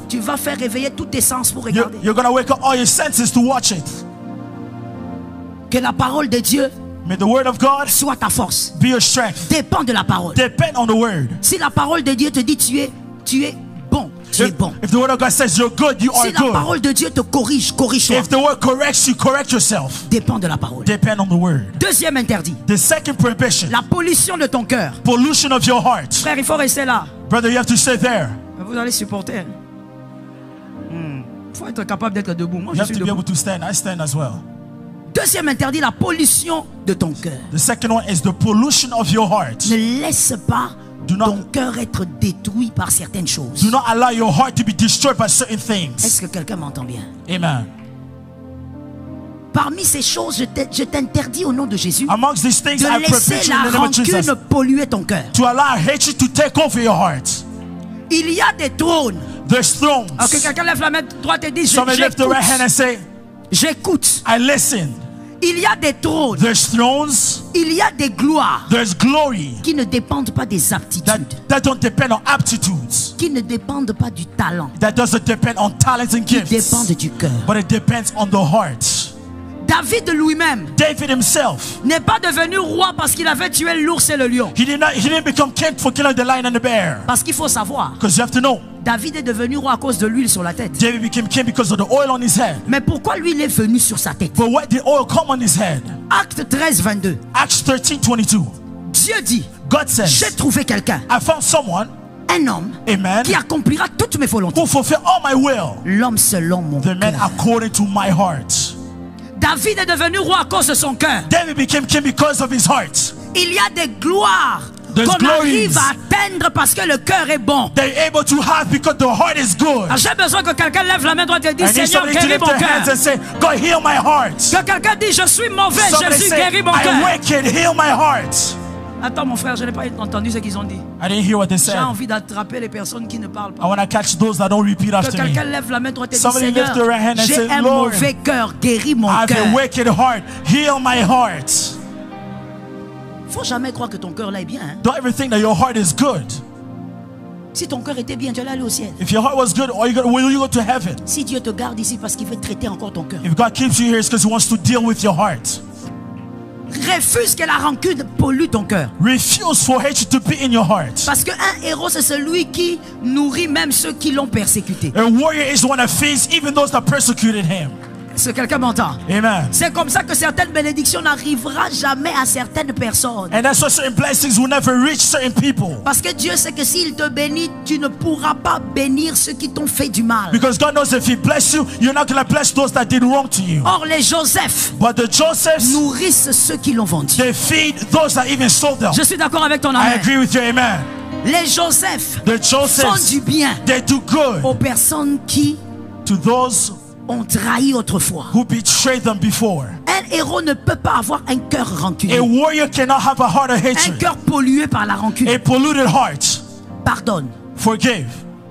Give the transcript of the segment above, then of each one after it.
Tu vas faire réveiller tous tes sens pour regarder. You're going to wake up all your senses to watch it. Que la parole de Dieu May the word of God soit ta force. be your strength. Dépend de la parole. Depend on the word. Si la parole de Dieu te dit tu es bon, tu es bon. If the word of God says you're good, you are Si la good. parole de Dieu te corrige-toi. If the word corrects you, correct yourself. Dépend de la parole. Depend on the word. Deuxième interdit. The second prohibition. La pollution de ton cœur. Pollution of your heart. Frère, il faut rester là. Brother, you have to stay there. Vous allez supporter. Il faut être capable d'être debout. Moi, You je have suis to be debout. able to stand. I stand as well. Deuxième interdit, la pollution de ton cœur. The second one is the pollution of your heart. Ne laisse pas Do not- ton cœur être détruit par certaines choses. Do not allow your heart to be destroyed by certain things. Est-ce que quelqu'un m'entend bien? Amen. Parmi ces choses, je t'interdis au nom de Jésus Amongst these things, I de prohibit laisser you in the la name of Jesus rancune polluer ton cœur. to allow hatred to take over your heart. Il y a des trônes. There's thrones. Ok, quelqu'un lève la main droite et dit Somebody lift the right hand and say, j'écoute. I listen. Il y a des trônes. There's thrones. Il y a des gloires There's glory qui ne dépendent pas des aptitudes, that don't depend on aptitudes. qui ne dépendent pas du talent, That doesn't depend on talents and qui gifts. dépendent du cœur. But it depends on the heart. David lui-même David himself, n'est pas devenu roi parce qu'il avait tué l'ours et le lion. he didn't become king for killing the lion and the bear. Parce qu'il faut savoir, Because you have to know, David est devenu roi à cause de l'huile sur la tête. David became king because of the oil on his head. Mais pourquoi lui il est venu sur sa tête? But where did oil come on his head? Acte 13, 22. Acts 13:22. Dieu dit, God says, j'ai trouvé quelqu'un, I found someone, un homme, amen, qui accomplira toutes mes volontés. who fulfill all my will. L'homme selon mon The man cœur. according to my heart. David est devenu roi à cause de son cœur. David became king because of his heart. Il y a des gloires There's qu'on glories arrive à atteindre parce que le cœur est bon. They're able to have because the heart is good. Ah, j'ai besoin que quelqu'un lève la main droite et dise, I need Seigneur, somebody to guéris lift mon their hands cœur. and say, God, heal my heart. Que quelqu'un dise, je suis mauvais, Somebody Jésus, say, guéris mon I'm cœur. wicked, heal my heart. Attends mon frère, je n'ai pas entendu ce qu'ils ont dit. I didn't hear what they J'ai said. envie d'attraper les personnes qui ne parlent I pas. want to catch those that don't repeat Que after me. quelqu'un lève la main droite et dise, Somebody Seigneur, lift their right hand and j'ai say, un Lord, mauvais cœur, guéris mon I have a cœur. wicked heart, heal my heart. Faut jamais croire que ton cœur là est bien. Hein. Don't ever think that your heart is good. Si ton cœur était bien, tu allais aller au ciel. If your heart was good, will you go to heaven? Si Dieu te garde ici parce qu'il veut traiter encore ton cœur. If God keeps you here, it's because He wants to deal with your heart. Refuse que la rancune pollue ton cœur. Refuse for hatred to be in your heart. Parce qu'un héros, c'est celui qui nourrit même ceux qui l'ont persécuté. A warrior is the one that feeds even those that persecuted him. Est-ce que quelqu'un m'entend? Amen. C'est comme ça que certaines bénédictions n'arriveront jamais à certaines personnes. And that's why certain blessings will never reach certain people. Parce que Dieu sait que s'il te bénit, tu ne pourras pas bénir ceux qui t'ont fait du mal. Because God knows if He bless you, you're not going to bless those that did wrong to you. Or, les Joseph But the Josephs, nourrissent ceux qui l'ont vendu. they feed those that even sold them. Je suis d'accord avec ton I amen. agree with you, amen. Les Joseph The font Josephs, du bien they do good aux personnes qui to those ont trahi autrefois. who betrayed them before. Un héros ne peut pas avoir un cœur rancunier. A warrior cannot have a heart of Un hatred. cœur pollué par la rancune. A polluted heart. Pardonne. Forgive.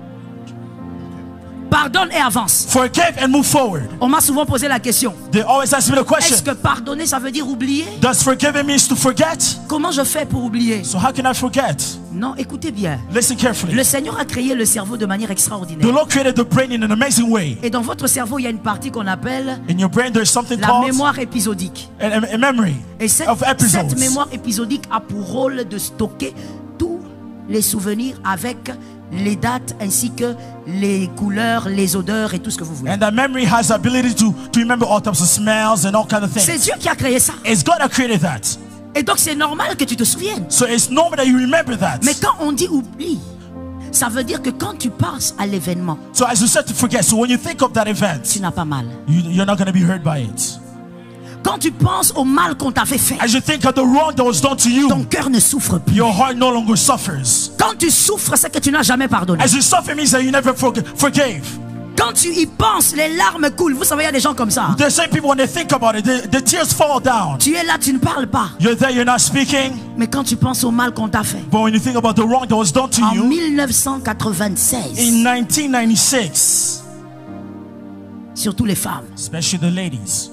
Pardonne et avance. Forgive and move forward. On m'a souvent posé la question. They always ask me the question. Est-ce que pardonner, ça veut dire oublier? Does forgiving means to forget? Comment je fais pour oublier? So how can I forget? Non, écoutez bien. Listen carefully. Le Seigneur a créé le cerveau de manière The extraordinaire. Lord created the brain in an amazing way. Et dans votre cerveau, il y a une partie qu'on appelle In your brain, there's something la called mémoire épisodique. a memory Et cette of episodes. mémoire épisodique a pour rôle de stocker tous les souvenirs avec les dates ainsi que les couleurs, les odeurs et tout ce que vous voulez. And that memory has the ability to remember all types of smells and all kinds of C'est things. Dieu qui a créé ça. It's God that created that. Et donc c'est normal que tu te souviennes. So it's normal that you remember that. Mais quand on dit oublie, ça veut dire que quand tu passes à l'événement, So as you said to forget, so when you think of that tu event, n'as pas mal. you're not going to be hurt by it. Quand tu penses au mal qu'on t'avait fait, As you think of the wrong that was done to you, ton cœur ne souffre plus. your heart no longer suffers. Quand tu souffres, c'est que tu n'as jamais pardonné. As you suffer means that you never forgave. Quand tu y penses, les larmes coulent. Vous savez, il y a des gens comme ça. There's some people when they think about it, the tears fall down. Tu es là, tu ne parles pas. You're there, you're not speaking. Mais quand tu penses au mal qu'on t'a fait, But when you think about the wrong that was done to en you, 1996, in 1996, surtout les femmes, especially the ladies,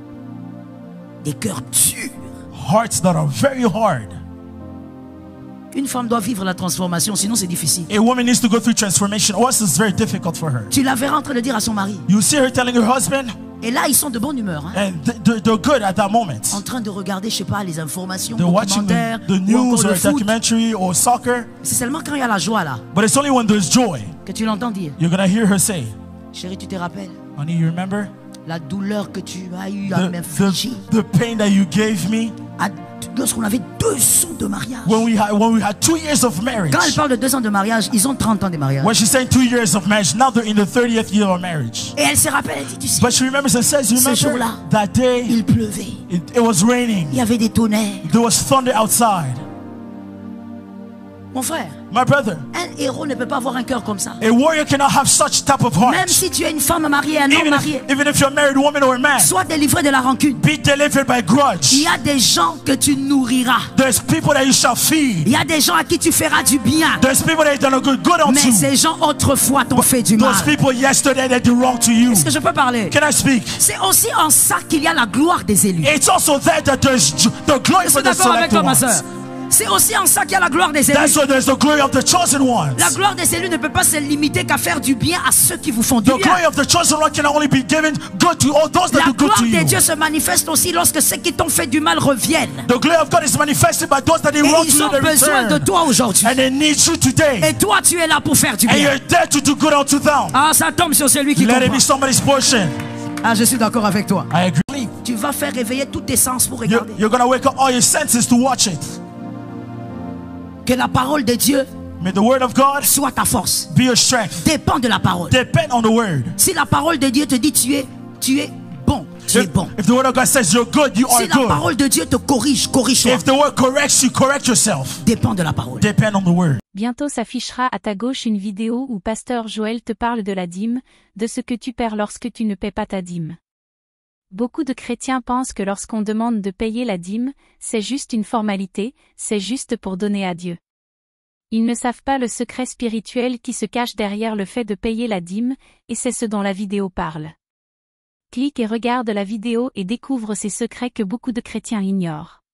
des cœurs durs, hearts that are very hard, Une femme doit vivre la transformation, sinon c'est difficile. A woman needs to go through transformation, or else it's very difficult for her. Tu la verras en train de dire à son mari. You see her telling her husband, Et là, ils sont de bonne humeur. Hein, and they're good at that moment. en train de regarder, je sais pas, les informations, They're watching documentaires, the ou news encore or le a foot. documentary or soccer. C'est seulement quand il y a la joie là But it's only when there's joy que tu l'entends dire. you're gonna hear her say, Chérie, tu te rappelles honey, you remember la douleur que tu as eu à the, m'infliger the pain that you gave me lorsqu'on avait 2 ans de mariage. when we had 2 years of marriage. Quand elle parle de 2 ans de mariage, ils ont 30 ans de mariage. When she's saying 2 years of marriage, now they're in the 30th year of marriage. Et elle se rappelle, elle dit, tu sais, But she remembers and says, you Ce remember jour-là, that day il pleuvait, it was raining. il y avait des tonnerres. There was thunder outside. Mon frère, My brother, un héros ne peut pas avoir un cœur comme ça. a warrior cannot have such type of Même heart. si tu es une femme mariée, un homme marié, Even if you're a married woman or a man, sois délivré de la rancune. be delivered by Il grudge. y a des gens que tu nourriras. There's people that you shall feed. Il y a des gens à qui tu feras du bien. There's people that you've done a good Mais unto. ces gens autrefois t'ont fait du mal. Those people yesterday that did wrong to you. Est-ce que je peux parler? Can I speak? C'est aussi en ça qu'il y a la gloire des élus. It's also there that there's the glory Est-ce for que the d'accord avec selected toi, ma ones. soeur? C'est aussi en ça qu'il y a la gloire des élus. That's why there's the glory of the chosen ones. La gloire des élus ne peut pas se limiter qu'à faire du bien à ceux qui vous font du The bien. glory of the chosen one can only be given good to all those that La do good gloire to de you. Dieu se manifeste aussi lorsque ceux qui t'ont fait du mal reviennent. The glory of God is manifested by those that did Et wrong to ils you ont that besoin de return. toi aujourd'hui. And they need you today. Et toi, tu es là pour faire du And bien. you're there to do good unto them. Ah, ça tombe sur celui qui Let it comprend. be somebody's portion. Ah, je suis d'accord avec toi. I agree. Tu vas faire réveiller tous tes sens pour regarder. You're going to wake up all your senses to watch it. Que la parole de Dieu May the word of God soit ta force. be your strength. Dépend de la parole. Depend on the word. Si la parole de Dieu te dit tu es bon, tu es bon. If the word of God says you're good, you are Si la good. parole de Dieu te corrige-toi. If the word corrects you, correct yourself. Dépend de la parole. Depend on the word. Bientôt s'affichera à ta gauche une vidéo où Pasteur Joël te parle de la dîme, de ce que tu perds lorsque tu ne paies pas ta dîme. Beaucoup de chrétiens pensent que lorsqu'on demande de payer la dîme, c'est juste une formalité, c'est juste pour donner à Dieu. Ils ne savent pas le secret spirituel qui se cache derrière le fait de payer la dîme, et c'est ce dont la vidéo parle. Clique et regarde la vidéo et découvre ces secrets que beaucoup de chrétiens ignorent.